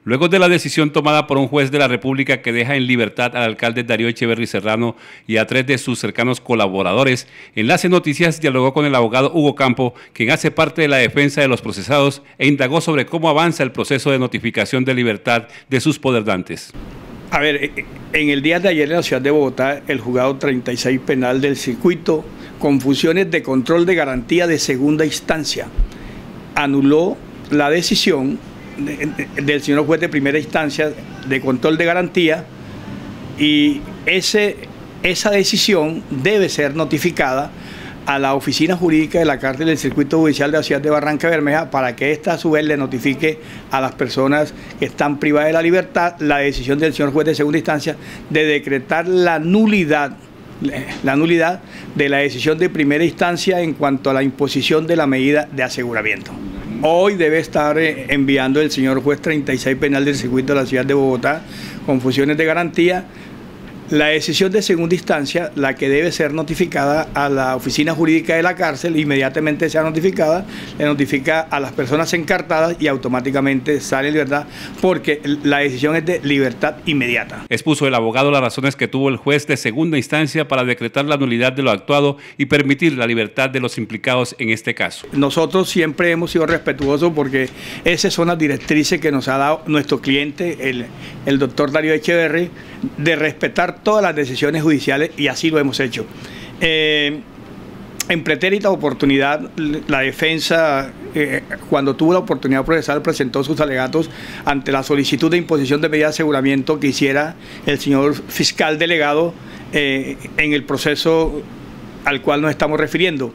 Luego de la decisión tomada por un juez de la República que deja en libertad al alcalde Darío Echeverry Serrano y a 3 de sus cercanos colaboradores, Enlace Noticias dialogó con el abogado Hugo Campo, quien hace parte de la defensa de los procesados, e indagó sobre cómo avanza el proceso de notificación de libertad de sus poderdantes. A ver, en el día de ayer en la ciudad de Bogotá, el juzgado 36 penal del circuito, con funciones de control de garantía de segunda instancia, anuló la decisión del señor juez de primera instancia de control de garantía, y esa decisión debe ser notificada a la oficina jurídica de la cárcel del circuito judicial de la ciudad de Barranca Bermeja, para que ésta a su vez le notifique a las personas que están privadas de la libertad la decisión del señor juez de segunda instancia de decretar la nulidad de la decisión de primera instancia en cuanto a la imposición de la medida de aseguramiento. Hoy debe estar enviando el señor juez 36 penal del circuito de la ciudad de Bogotá, con funciones de garantía, la decisión de segunda instancia, la que debe ser notificada a la oficina jurídica de la cárcel. Inmediatamente sea notificada, le notifica a las personas encartadas y automáticamente sale en libertad, porque la decisión es de libertad inmediata. Expuso el abogado las razones que tuvo el juez de segunda instancia para decretar la nulidad de lo actuado y permitir la libertad de los implicados en este caso. Nosotros siempre hemos sido respetuosos, porque esas son las directrices que nos ha dado nuestro cliente, el doctor Darío Echeverry, de respetar todas las decisiones judiciales, y así lo hemos hecho. En pretérita oportunidad, la defensa, cuando tuvo la oportunidad procesal, presentó sus alegatos ante la solicitud de imposición de medida de aseguramiento que hiciera el señor fiscal delegado en el proceso al cual nos estamos refiriendo.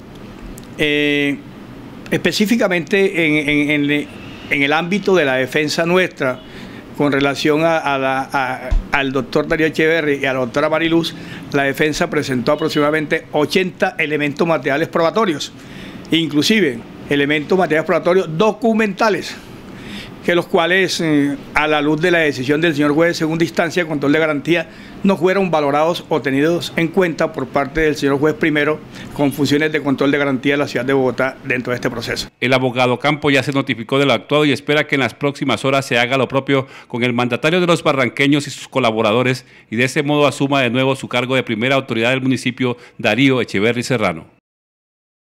Específicamente en el ámbito de la defensa nuestra, con relación al doctor Darío Echeverry y a la doctora Mariluz, la defensa presentó aproximadamente 80 elementos materiales probatorios, inclusive elementos materiales probatorios documentales, que los cuales, a la luz de la decisión del señor juez de segunda instancia de control de garantía, no fueron valorados o tenidos en cuenta por parte del señor juez primero, con funciones de control de garantía de la ciudad de Bogotá dentro de este proceso. El abogado Campo ya se notificó de lo actuado y espera que en las próximas horas se haga lo propio con el mandatario de los barranqueños y sus colaboradores, y de ese modo asuma de nuevo su cargo de primera autoridad del municipio, Darío Echeverry Serrano.